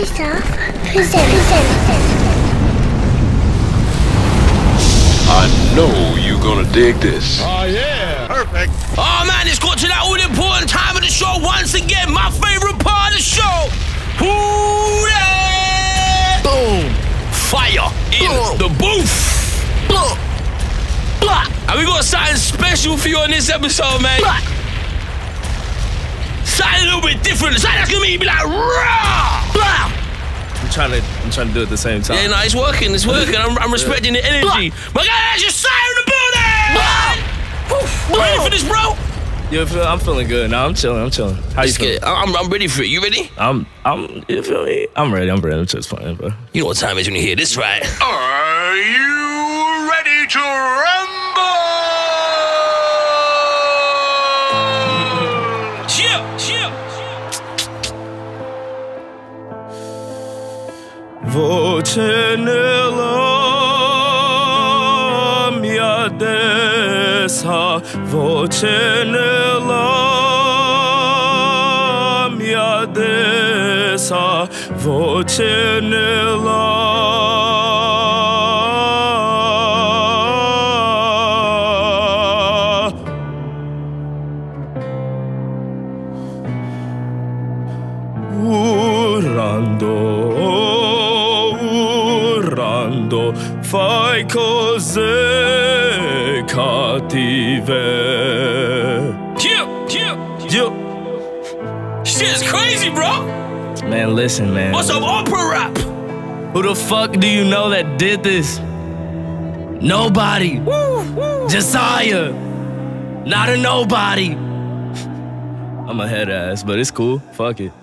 Yourself present. I know you're gonna dig this. Oh, yeah. Perfect. Oh, man, it's got to that all-important time of the show once again. My favorite part of the show. Ooh, yeah. Boom. Fire in the booth. And we got something special for you on this episode, man. Something a little bit different. Something that's gonna make you be like, raw. I'm trying to do it at the same time. Yeah, no, it's working. It's working. I'm respecting the energy. My guy, that's your sign in the building. Ready for this, bro? Yeah, I'm feeling good. Now I'm chilling. How you feeling? I'm ready for it. You ready? You feel me? I'm ready. I'm just playing, bro. You know what time it is when you hear this, right? Are you ready to rumble? Chill. Voce nella mia testa, voce nella mia testa, voce urlando, fai cose cattive. Chill. Shit's crazy, bro. Man, listen, man. What's up, opera rap? Who the fuck do you know that did this? Nobody. Josiah. Not a nobody. I'm a head ass, but it's cool. Fuck it.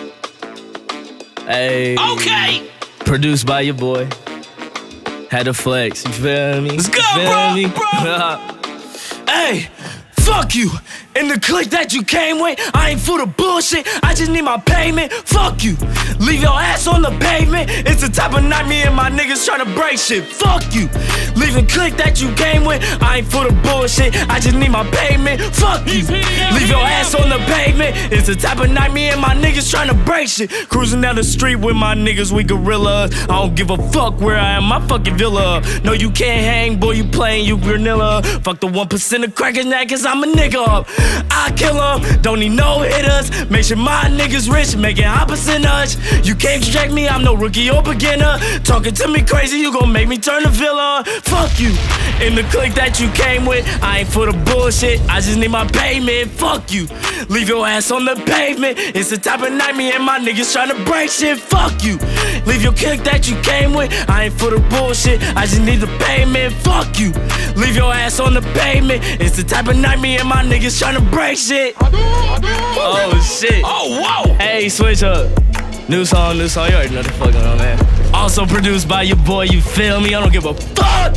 Hey. Okay. Produced by your boy. Had to flex, you feel me? Let's go, bro. Hey, fuck you. In the clique that you came with, I ain't for the bullshit. I just need my payment. Fuck you. Leave your ass on the pavement. It's the type of night me and my niggas tryna break shit. Fuck you. Leave the clique that you came with, I ain't for the bullshit. I just need my payment. Fuck you. Leave your ass on the pavement. It's the type of night me and my niggas tryna break shit. Cruising down the street with my niggas, we gorillas. I don't give a fuck where I am, my fucking villa. No, you can't hang, boy, you playing, you vanilla. Fuck the 1% of crackers now, cause I'm a nigga up. I kill them, don't need no hitters. Make sure my niggas rich, making opposite nudge. You can't distract me, I'm no rookie or beginner. Talking to me crazy, you gon' make me turn the villain. Fuck you. In the clique that you came with, I ain't for the bullshit, I just need my payment. Fuck you. Leave your ass on the pavement. It's the type of night me and my niggas tryna break shit. Fuck you. Leave your clique that you came with, I ain't for the bullshit, I just need the payment. Fuck you. Leave your ass on the pavement. It's the type of night me and my niggas tryna break shit. Oh shit. Oh, whoa. Hey, switch up. New song, you already know the fuck going on, man. Also produced by your boy, you feel me? I don't give a fuck.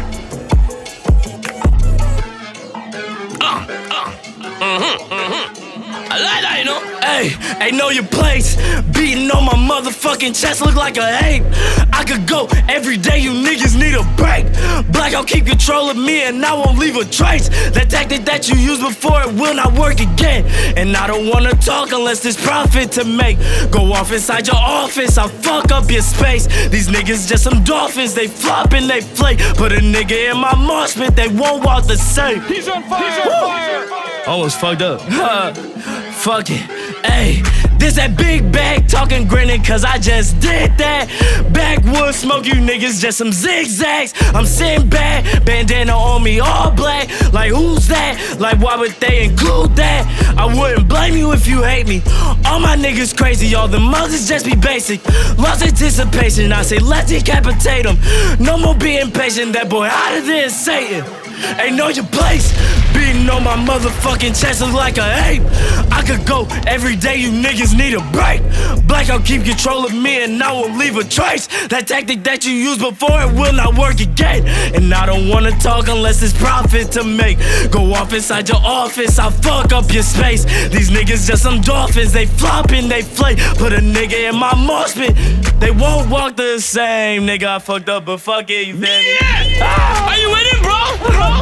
I like that, you know. Hey, know your place. Beating on my motherfucking chest, look like a ape. I could go every day, you niggas need a break. Blackout keep control of me and I won't leave a trace. That tactic that you used before, it will not work again. And I don't wanna talk unless there's profit to make. Go off inside your office, I'll fuck up your space. These niggas just some dolphins, they flop and they flake. Put a nigga in my mosh pit, they won't walk the same. He's on fire. Almost fucked up. Fuck it. Hey, this that big bag talking, grinning, cause I just did that. Backwood smoke, you niggas just some zigzags. I'm sitting back, bandana on me all black. Like who's that? Like why would they include that? I wouldn't blame you if you hate me. All my niggas crazy, all the mothers just be basic. Lost anticipation, I say let's decapitate them. No more being patient, that boy out of there is Satan. Ain't know your place. Beating on my motherfucking chest look like a ape. I could go every day, you niggas need a break. Blackout keep control of me and I won't leave a trace. That tactic that you used before, it will not work again. And I don't wanna talk unless it's profit to make. Go off inside your office, I'll fuck up your space. These niggas just some dolphins, they flop and they flake. Put a nigga in my mosh pit, they won't walk the same. Nigga, I fucked up, but fuck it, you feel me? Yeah! Are you with it, bro?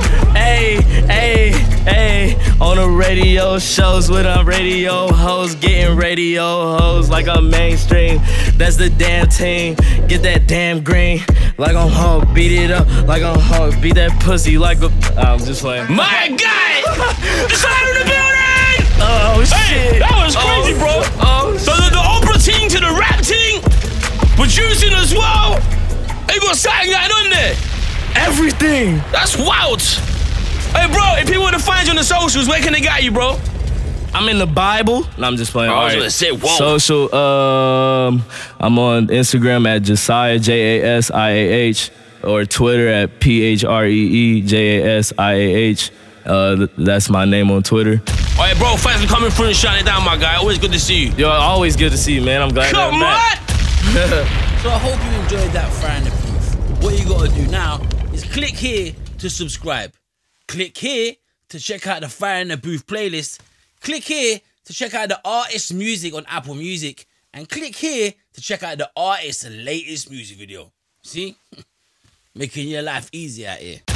Hey, on the radio shows with a radio hoes, getting radio hoes like a mainstream. That's the damn team. Get that damn green, like I'm Hulk. Beat it up, like I'm Hulk. Beat that pussy like a. I'm just playing. My guy, the side of the building. Oh shit, hey, that was crazy, bro. So the opera team to the rap team, producing as well. They got something going on there. Everything. That's wild. Hey, bro, if people want to find you on the socials, where can they get you, bro? I'm in the Bible. No, I'm just playing. I was gonna say, whoa. Social, I'm on Instagram at Jasiah, Jasiah, or Twitter at PHREEJASIAH. That's my name on Twitter. All right, bro, thanks for coming through and shutting it down, my guy. Always good to see you. Yo, always good to see you, man. I'm glad Come you're back. So I hope you enjoyed that Fire in the Booth. What you gotta do now is click here to subscribe. Click here to check out the Fire in the Booth playlist. Click here to check out the artist's music on Apple Music. And click here to check out the artist's latest music video. See? Making your life easy out here.